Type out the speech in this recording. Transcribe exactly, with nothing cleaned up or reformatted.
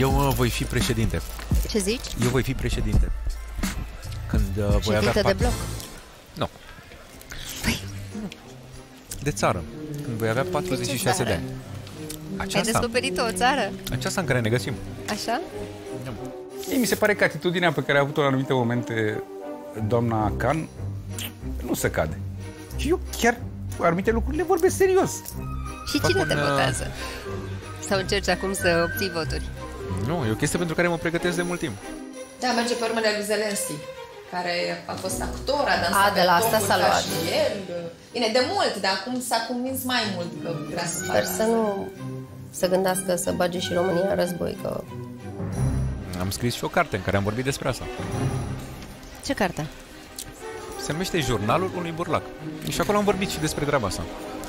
Eu uh, voi fi președinte. Ce zici? Eu voi fi președinte. Când uh, voi avea... Ședinte de bloc? Nu. Păi... De țară. Când voi avea patruzeci și șase de ani. Aceasta. Ai descoperit o țară? Aceasta în care ne găsim. Așa? Ei, mi se pare că atitudinea pe care a avut-o în anumite momente doamna Khan nu se cade. Și eu chiar anumite lucruri le vorbesc serios. Și Fac cine un, te uh, votează? Sau încerci acum să obții voturi? Nu, e o chestie pentru care mă pregătesc de mult timp. Da, merge pe urmele lui Zelensky, care a fost actor, a dansat A, de la pe asta topuri s-a ca luat. și el. Bine, de mult, dar acum s-a convins mai mult că vrea să facă Sper să nu se gândească să bage și România în război, că... Am scris și o carte în care am vorbit despre asta. Ce carte? Se numește Jurnalul unui burlac. Și acolo am vorbit și despre treaba asta.